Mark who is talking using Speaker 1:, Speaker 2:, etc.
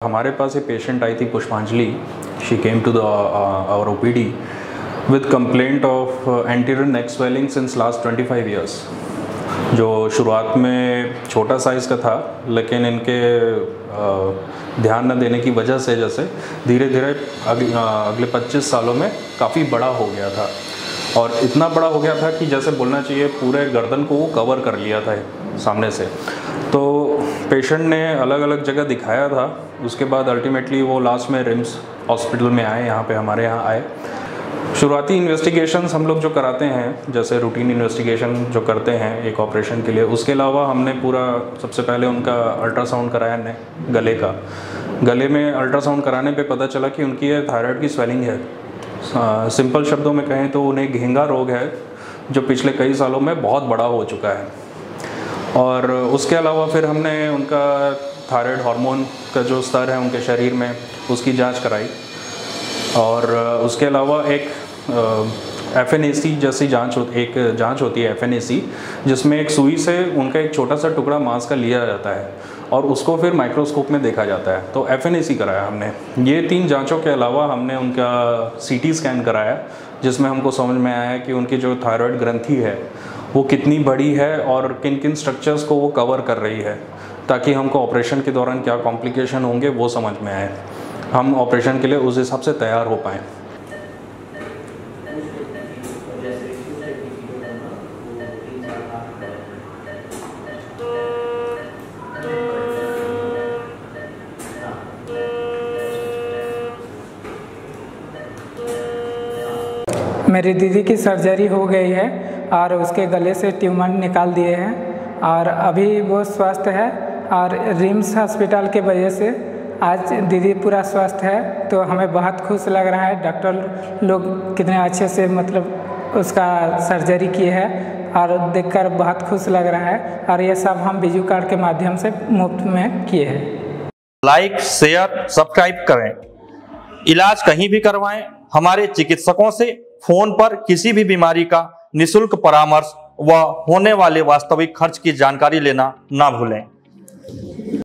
Speaker 1: हमारे पास एक पेशेंट आई थी Pushpanjali. She came to the our OPD with complaint of anterior neck swelling since last 25 years. जो शुरुआत में छोटा साइज़ का था, लेकिन इनके ध्यान न देने की वजह से जैसे धीरे धीरे अगले 25 सालों में काफ़ी बड़ा हो गया था। और इतना बड़ा हो गया था कि जैसे बोलना चाहिए पूरे गर्दन को वो कवर कर लिया था सामने से। तो पेशेंट ने अलग अलग जगह दिखाया था। उसके बाद अल्टीमेटली वो लास्ट में रिम्स हॉस्पिटल में आए, यहाँ पे हमारे यहाँ आए। शुरुआती इन्वेस्टिगेशंस हम लोग जो कराते हैं, जैसे रूटीन इन्वेस्टिगेशन जो करते हैं एक ऑपरेशन के लिए, उसके अलावा हमने पूरा सबसे पहले उनका अल्ट्रासाउंड कराया गले का। गले में अल्ट्रासाउंड कराने पे पता चला कि उनकी थायराइड की स्वेलिंग है। सिंपल शब्दों में कहें तो उन्हें घेंगा रोग है, जो पिछले कई सालों में बहुत बड़ा हो चुका है। और उसके अलावा फिर हमने उनका थायराइड हार्मोन का जो स्तर है उनके शरीर में, उसकी जांच कराई। और उसके अलावा एक FNAC जैसी जांच होती है FNAC, जिसमें एक सुई से उनका एक छोटा सा टुकड़ा मांस का लिया जाता है और उसको फिर माइक्रोस्कोप में देखा जाता है। तो FNAC कराया हमने। ये 3 जांचों के अलावा हमने उनका CT स्कैन कराया, जिसमें हमको समझ में आया कि उनकी जो थायराइड ग्रंथि है वो कितनी बड़ी है और किन किन स्ट्रक्चर्स को वो कवर कर रही है, ताकि हमको ऑपरेशन के दौरान क्या कॉम्प्लिकेशन होंगे वो समझ में आए, हम ऑपरेशन के लिए उस हिसाब से तैयार हो पाएँ।
Speaker 2: मेरी दीदी की सर्जरी हो गई है और उसके गले से ट्यूमर निकाल दिए हैं और अभी वो स्वस्थ है। और रिम्स हॉस्पिटल के वजह से आज दीदी पूरा स्वस्थ है, तो हमें बहुत खुश लग रहा है। डॉक्टर लोग कितने अच्छे से मतलब उसका सर्जरी किए है और देखकर बहुत खुश लग रहा है। और ये सब हम बिजू कार्ड के माध्यम से मुफ्त में किए हैं।
Speaker 3: लाइक, शेयर, सब्सक्राइब करें। इलाज कहीं भी करवाएं, हमारे चिकित्सकों से फोन पर किसी भी बीमारी का निःशुल्क परामर्श व होने वाले वास्तविक खर्च की जानकारी लेना ना भूलें।